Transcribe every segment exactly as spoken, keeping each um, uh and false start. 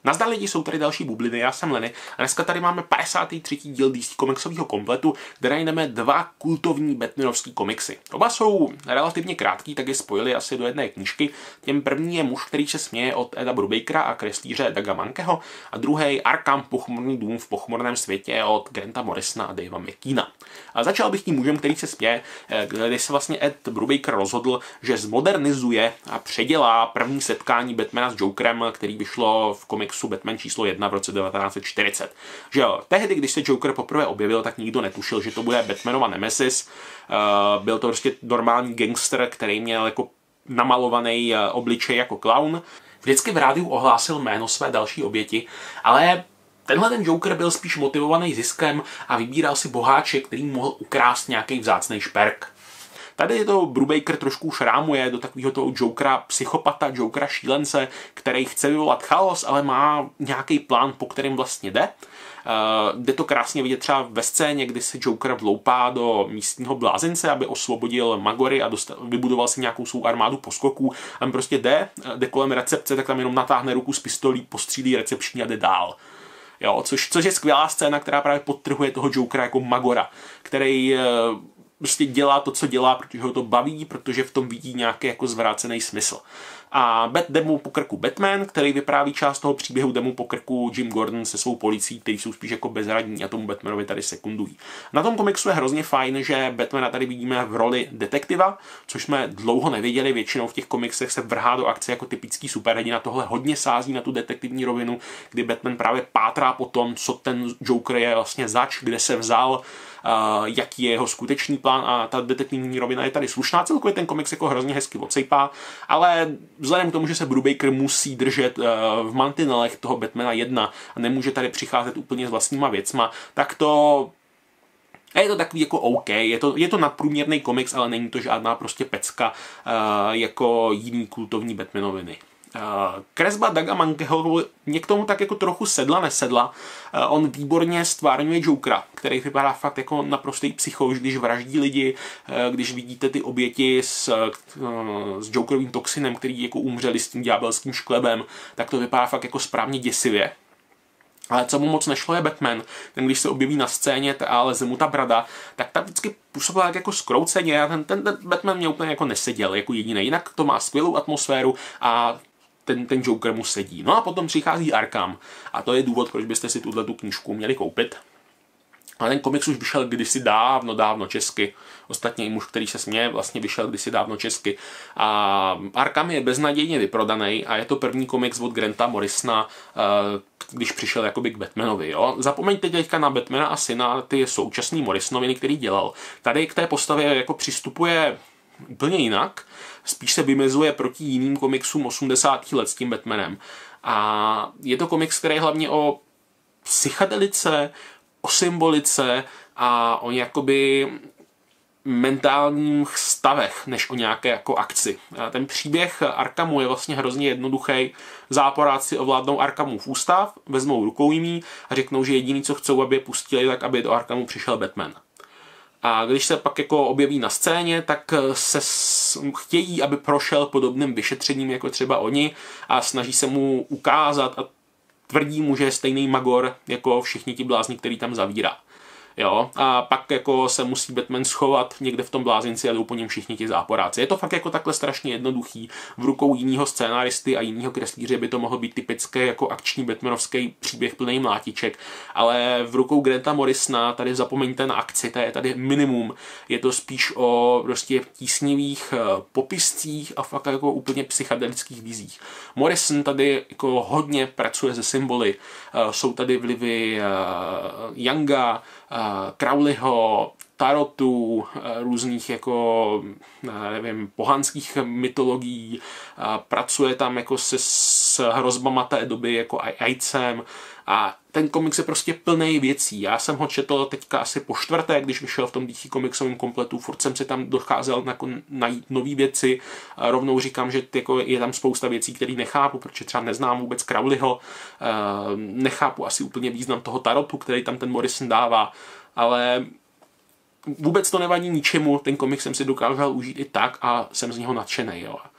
Nazdar lidi, jsou tady další bubliny, já jsem Lenny a dneska tady máme padesátý třetí díl D C komiksového kompletu, kde najdeme dva kultovní Batmanovský komiksy. Oba jsou relativně krátký, tak je spojili asi do jedné knížky. Tím první je Muž, který se směje od Eda Brubakera a kreslíře Douga Mankeho a druhý Arkham, pochmurný dům v pochmurném světě od Granta Morrisona a Davea McKeana. A začal bych tím Mužem, který se směje, kdy se vlastně Ed Brubaker rozhodl, že zmodernizuje a předělá první setkání Batmana s Jokerem, který vyšlo v komiksu Batman číslo jedna v roce devatenáct set čtyřicet. Že jo, tehdy, když se Joker poprvé objevil, tak nikdo netušil, že to bude Batmanova nemesis. Uh, byl to prostě normální gangster, který měl jako namalovaný uh, obličej jako klaun. Vždycky v rádiu ohlásil jméno své další oběti, ale tenhle ten Joker byl spíš motivovaný ziskem a vybíral si boháče, který mohl ukrást nějaký vzácný šperk. Tady to Brubaker trošku šrámuje do takového toho Jokera psychopata, Jokera šílence, který chce vyvolat chaos, ale má nějaký plán, po kterým vlastně jde. Uh, jde to krásně vidět třeba ve scéně, kdy se Joker vloupá do místního blázince, aby osvobodil Magory a dostal, vybudoval si nějakou svou armádu poskoků. A on prostě jde, jde kolem recepce, tak tam jenom natáhne ruku z pistolí, postřílí recepční a jde dál. Jo, což, což je skvělá scéna, která právě podtrhuje toho Jokera jako Magora, který uh, prostě dělá to, co dělá, protože ho to baví, protože v tom vidí nějaký jako zvrácený smysl. A Bat jde mu po krku Batman, který vypráví část toho příběhu, jde mu po krku Jim Gordon se svou policií, kteří jsou spíš jako bezradní a tomu Batmanovi tady sekundují. Na tom komiksu je hrozně fajn, že Batmana tady vidíme v roli detektiva, což jsme dlouho nevěděli, většinou v těch komiksech se vrhá do akce jako typický superhrdina, tohle hodně sází na tu detektivní rovinu, kdy Batman právě pátrá po tom, co ten Joker je vlastně zač, kde se vzal, Uh, jaký je jeho skutečný plán, a ta detektivní rovina je tady slušná. Celkově ten komiks jako hrozně hezky odsejpá, ale vzhledem k tomu, že se Brubaker musí držet uh, v mantinelech toho Batmana jedna a nemůže tady přicházet úplně s vlastníma věcma, tak to je to takový jako OK, je to, je to nadprůměrný komiks, ale není to žádná prostě pecka uh, jako jiný kultovní Batmanoviny. Uh, kresba Douga Mankeho mě k tomu tak jako trochu sedla, nesedla. Uh, on výborně stvárňuje Jokera, který vypadá fakt jako naprostý psycho, když vraždí lidi, uh, když vidíte ty oběti s, uh, s Jokerovým toxinem, který jako umřeli s tím ďábelským šklebem, tak to vypadá fakt jako správně děsivě. Ale co mu moc nešlo je Batman. Ten, když se objeví na scéně a leze mu ta brada, tak ta vždycky působila tak jako zkrouceně a ten, ten, ten Batman mě úplně jako neseděl jako jediný. Jinak to má skvělou atmosféru a ten, ten Joker mu sedí. No a potom přichází Arkham a to je důvod, proč byste si tuhle tu knížku měli koupit. A ten komiks už vyšel kdysi dávno, dávno česky. Ostatně i Muž, který se směje, vlastně vyšel kdysi dávno česky. A Arkham je beznadějně vyprodaný a je to první komiks od Granta Morrisona, když přišel jakoby k Batmanovi. Jo? Zapomeňte teďka na Batmana a syna, ty současný Morrisonoviny, který dělal. Tady k té postavě jako přistupuje úplně jinak. Spíš se vymezuje proti jiným komiksům osmdesátých let s tím Batmanem. A je to komiks, který je hlavně o psychedelice, o symbolice a o jakoby mentálních stavech, než o nějaké jako akci. A ten příběh Arkhamu je vlastně hrozně jednoduchý. Záporáci ovládnou Arkhamův ústav, vezmou rukojmí a řeknou, že jediný, co chcou, aby je pustili, tak aby do Arkhamu přišel Batman. A když se pak jako objeví na scéně, tak se chtějí, aby prošel podobným vyšetřením jako třeba oni a snaží se mu ukázat a tvrdí mu, že je stejný magor jako všichni ti blázni, který tam zavírá. Jo? A pak jako se musí Batman schovat někde v tom blázinci a jdou po něm všichni ti záporáci. Je to fakt jako takhle strašně jednoduchý. V rukou jiného scénáristy a jiného kreslíře by to mohl být typický jako akční batmanovský příběh plný mlátiček, ale v rukou Granta Morrisona tady zapomeňte na akci, to je tady minimum. Je to spíš o prostě tísnivých popiscích a fakt jako úplně psychedelických vizích. Morrison tady jako hodně pracuje se symboly. Jsou tady vlivy Younga, Crowleyho, tarotu, různých jako, nevím, pohanských mytologií, pracuje tam jako se s hrozbama té doby jako ajcem a ten komiks je prostě plný věcí. Já jsem ho četl teďka asi po čtvrté, když vyšel v tom D C komiksovém kompletu, furt jsem si tam docházel jako najít nové věci. Rovnou říkám, že jako je tam spousta věcí, které nechápu, protože třeba neznám vůbec Crowleyho, nechápu asi úplně význam toho tarotu, který tam ten Morrison dává, ale vůbec to nevadí ničemu, ten komiks jsem si dokázal užít i tak a jsem z něho nadšenej. Jo.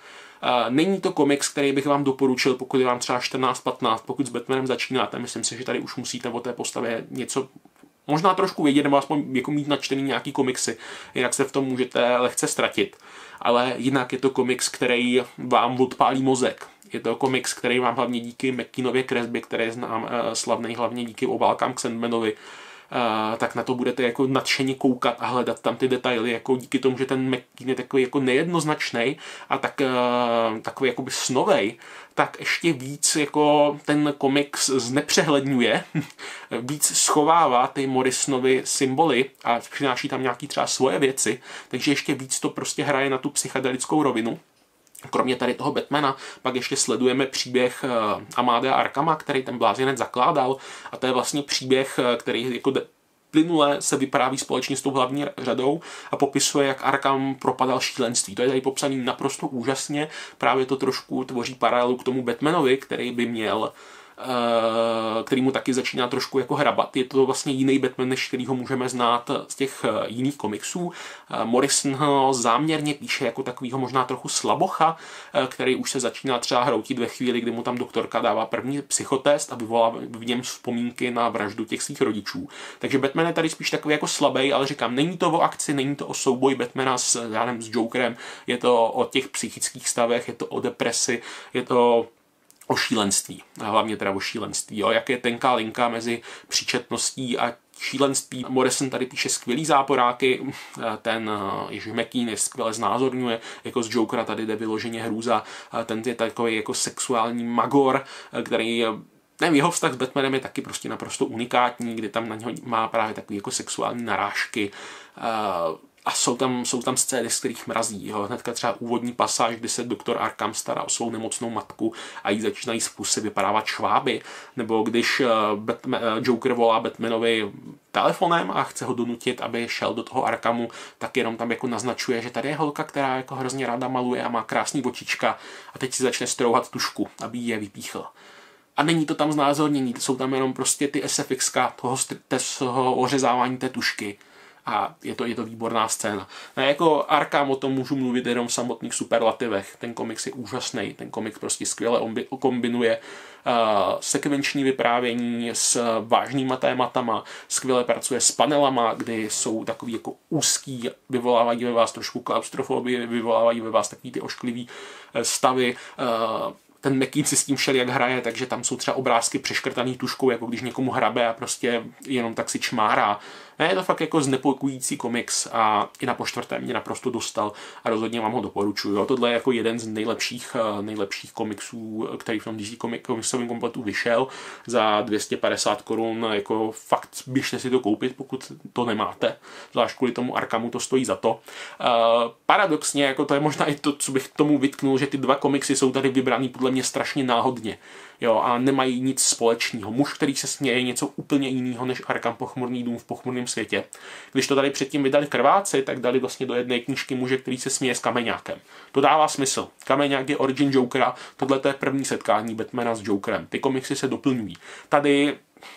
Není to komiks, který bych vám doporučil, pokud je vám třeba čtrnáct patnáct, pokud s Batmanem začínáte. Myslím si, že tady už musíte o té postavě něco možná trošku vědět, nebo aspoň jako mít načtený nějaký komiksy, jinak se v tom můžete lehce ztratit. Ale jinak je to komiks, který vám odpálí mozek. Je to komiks, který vám hlavně díky McKeanově kresbě, který znám slavný hlavně díky obálkám k Sandmanovi, Uh, tak na to budete jako nadšeně koukat a hledat tam ty detaily, jako díky tomu, že ten McKean je takový jako nejednoznačný a tak, uh, takový jakoby snovej, tak ještě víc jako ten komiks znepřehledňuje, víc schovává ty Morrisonovy symboly a přináší tam nějaký třeba svoje věci, takže ještě víc to prostě hraje na tu psychedelickou rovinu. Kromě tady toho Batmana pak ještě sledujeme příběh Amadea Arkhama, který ten blázinec zakládal, a to je vlastně příběh, který jako plynule se vypráví společně s tou hlavní řadou a popisuje, jak Arkham propadal šílenství. To je tady popsaný naprosto úžasně, právě to trošku tvoří paralelu k tomu Batmanovi, který by měl který mu taky začíná trošku jako hrabat. Je to vlastně jiný Batman, než který ho můžeme znát z těch jiných komiksů. Morrison ho záměrně píše jako takovýho možná trochu slabocha, který už se začíná třeba hroutit ve chvíli, kdy mu tam doktorka dává první psychotest a vyvolá v něm vzpomínky na vraždu těch svých rodičů. Takže Batman je tady spíš takový jako slabý, ale říkám, není to o akci, není to o souboji Batmana s, já nevím, s Jokerem, je to o těch psychických stavech, je to o depresi, je to o šílenství, a hlavně teda o šílenství, jo, jak je tenká linka mezi příčetností a šílenství. Morrison tady píše skvělý záporáky, ten Ježíš McKean je skvěle znázorňuje, jako z Jokera tady jde vyloženě hrůza, ten je takový jako sexuální magor, který nevím, jeho vztah s Batmanem je taky prostě naprosto unikátní, kdy tam na něho má právě takový jako sexuální narážky, a jsou tam, jsou tam scény, z kterých mrazí. Jo. Hnedka třeba úvodní pasáž, kdy se doktor Arkham stará o svou nemocnou matku a jí začínají spusy vypadávat šváby. Nebo když Batman, Joker volá Batmanovi telefonem a chce ho donutit, aby šel do toho Arkhamu, tak jenom tam jako naznačuje, že tady je holka, která jako hrozně ráda maluje a má krásný očička a teď si začne strouhat tušku, aby ji je vypíchl. A není to tam znázornění, jsou tam jenom prostě ty S F X toho, toho ořezávání té tušky. A je to, je to výborná scéna. No, jako Arkham o tom můžu mluvit jenom v samotných superlativech. Ten komiks je úžasný, ten komiks prostě skvěle kombinuje uh, sekvenční vyprávění s vážnýma tématama, skvěle pracuje s panelama, kdy jsou takový jako úzký, vyvolávají ve vás trošku klaustrofobii, vyvolávají ve vás takový ty ošklivý stavy. Uh, Ten McKean si s tím všelijak hraje, takže tam jsou třeba obrázky přeškrtaný tuškou, jako když někomu hrabe a prostě jenom tak si čmárá. Ne, je to fakt jako znepokojící komiks a i na počtvrté mě naprosto dostal a rozhodně vám ho doporučuji. Jo. Tohle je jako jeden z nejlepších, nejlepších komiksů, který v tom D C komiksovém kompletu vyšel za dvě stě padesát korun. Jako fakt běžte si to koupit, pokud to nemáte. Zvlášť kvůli tomu Arkhamu to stojí za to. Uh, paradoxně, jako to je možná i to, co bych tomu vytknul, že ty dva komiksy jsou tady vybraný podle mě strašně náhodně. Jo, a nemají nic společného. Muž, který se směje, je něco úplně jiného než Arkham Pochmurný dům v pochmurném světě. Když to tady předtím vydali krváci, tak dali vlastně do jedné knížky muže, který se směje s Kameňákem. To dává smysl. Kameňák je origin Jokera, tohle je první setkání Batmana s Jokerem. Ty komiksy se doplňují. Tady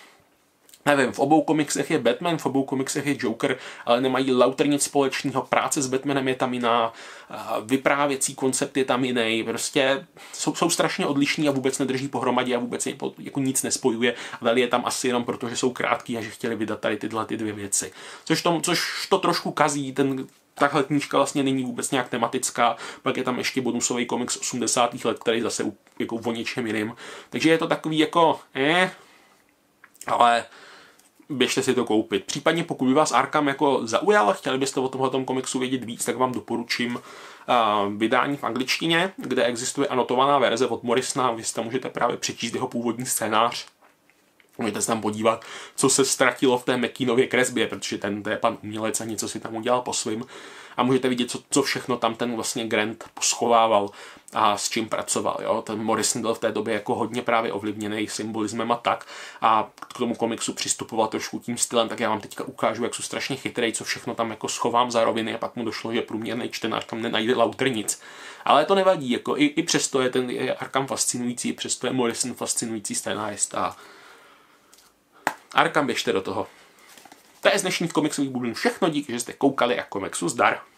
nevím, v obou komiksech je Batman, v obou komiksech je Joker, ale nemají lauter nic společného. Práce s Batmanem je tam jiná, vyprávěcí koncept je tam jiný. Prostě jsou, jsou strašně odlišní a vůbec nedrží pohromadě a vůbec je jako nic nespojuje. Dali je tam asi jenom proto, že jsou krátký a že chtěli vydat tady tyhle ty dvě věci. Což to, což to trošku kazí, ten tahle knížka vlastně není vůbec nějak tematická, pak je tam ještě bonusový komiks osmdesátých let, který zase jako o něčem jiným. Takže je to takový jako eh, ale běžte si to koupit. Případně pokud by vás Arkham jako zaujal a chtěli byste o tomhle komiksu vědět víc, tak vám doporučím uh, vydání v angličtině, kde existuje anotovaná verze od Morrisona, vy si tam můžete právě přečíst jeho původní scénář. Můžete se tam podívat, co se ztratilo v té McKeanově kresbě, protože ten to je pan umělec a něco si tam udělal po svým. A můžete vidět, co, co všechno tam ten vlastně Grant poschovával a s čím pracoval. Jo? Ten Morrison byl v té době jako hodně právě ovlivněný symbolismem a tak. A k tomu komiksu přistupoval trošku tím stylem, tak já vám teďka ukážu, jak jsou strašně chytrej, co všechno tam jako schovám za roviny a pak mu došlo, že průměrný čtenář tam nenajde lauter nic. Ale to nevadí, jako i, i přesto je ten je Arkham fascinující, přesto je Morrison fascinující scénárista. Arkham, běžte do toho. To je z dnešních komiksových bublin všechno, díky, že jste koukali a komiksu zdar.